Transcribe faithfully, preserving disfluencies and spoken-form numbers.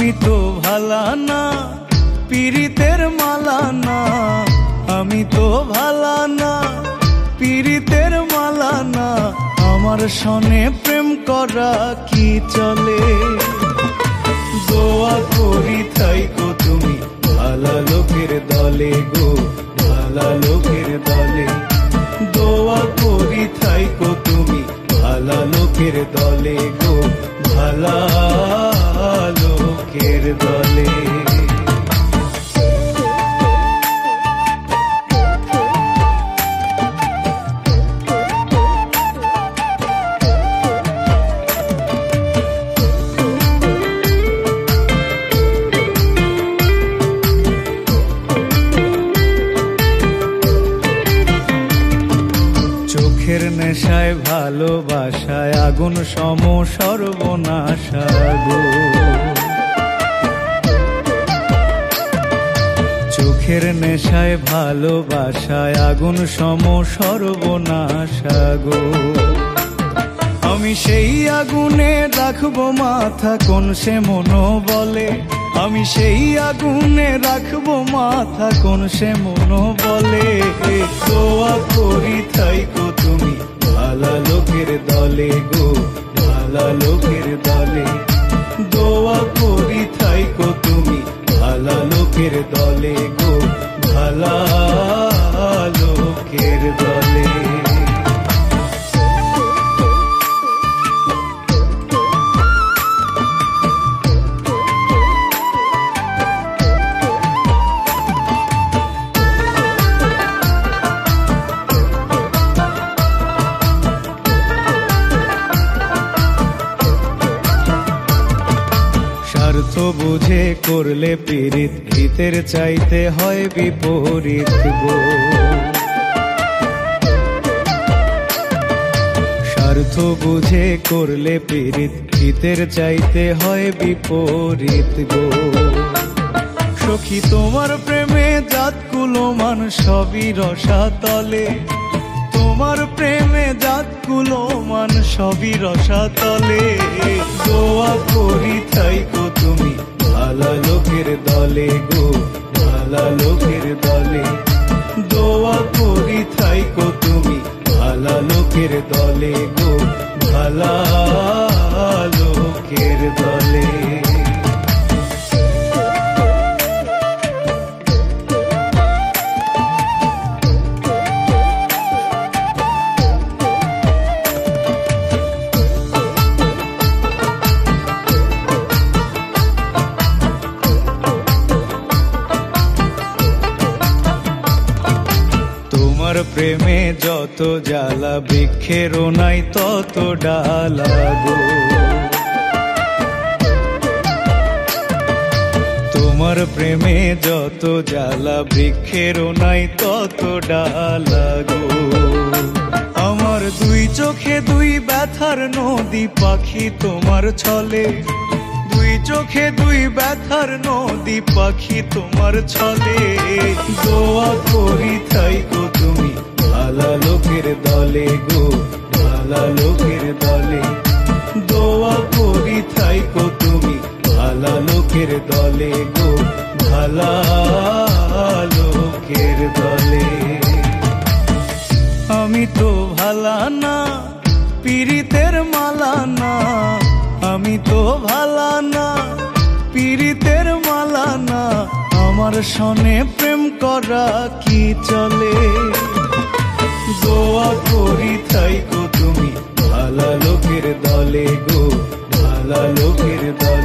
আমি তো ভালা না পীড়িতের মালা না, আমি তো ভালা না পীড়িতের মালা না, আমার সনে প্রেম করা কি চলে? দোয়া করি থাইকো তুমি ভালা লোকের দলে গো, ভালা লোকের দলে। দোয়া করি থাইকো তুমি ভালা লোকের দলে গো, ভালা লোকের দলে। চোখের নেশায় ভালোবাসায় আগুন সম সর্বনাশা গো, চোখের নেশায় ভালোবাসায় আগুন সম সর্বনাশা গো। আমি সেই আগুনে রাখবো মাথা কোন সে মনো বলে, আমি সেই আগুনে রাখবো মাথা কোন সে মনো বলে। দোয়া করি থাইকো তুমি ভালা লোকের দলে গো, ভালা লোকের দলে। দোয়া করি থাইকো তুমি ভালা লোকের দলে গো, ভালা লোকের দলে। স্বার্থ বুঝে করলে পীড়িত, হিতের চাইতে হয় বিপরীত গো। স্বার্থ বুঝে করলে পীড়িত, হিতের চাইতে হয় বিপরীত গো। সখী তোমার প্রেমে জাত কুলমান সবই রসাতলে, তোমার প্রেমে জাত কুলমান সবই রসাতলে। দোয়া করি থাইকো তুমি ভালা লোকের দলে গো, ভালা লোকের দলে। দোয়া করি থাইকো তুমি ভালা লোকের দলে গো, ভালা লোকের দলে। তোমার প্রেমে যত জ্বালা, বৃক্ষেরও নাই তত ডালা গো। তোমার প্রেমে যত জ্বালা, বৃক্ষেরও নাই তত ডালা গো। আমার দুই চোখে দুই ব্যথার নদী, পাখি তোমার ছলে। দুই চোখে দুই ব্যথার নদী, পাখি তোমার ছলে। দোয়া করি থাইকো তুমি ভালা লোকের দলে গো, ভালা লোকের দলে। দোয়া করি থাইকো তুমি ভালা লোকের দলে গো, ভালা লোকের দলে। আমি তো ভালা না পীড়িতের মালা না, আমি তো ভালা না পীড়িতের মালা না, আমার সনে প্রেম করা কি চলে? দোয়া করি থাইকো তুমি ভালা লোকের দলে গো, ভালা লোকের দলে।